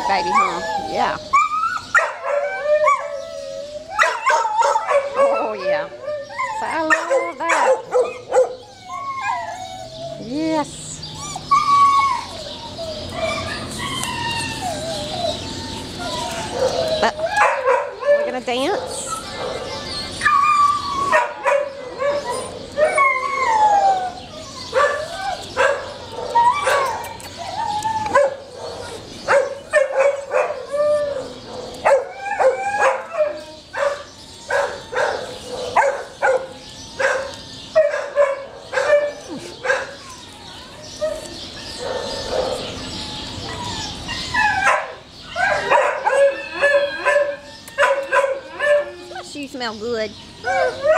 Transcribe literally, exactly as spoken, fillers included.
baby, huh? Yeah. Oh, yeah. So I love that. Yes. But we're going to dance. You smell good.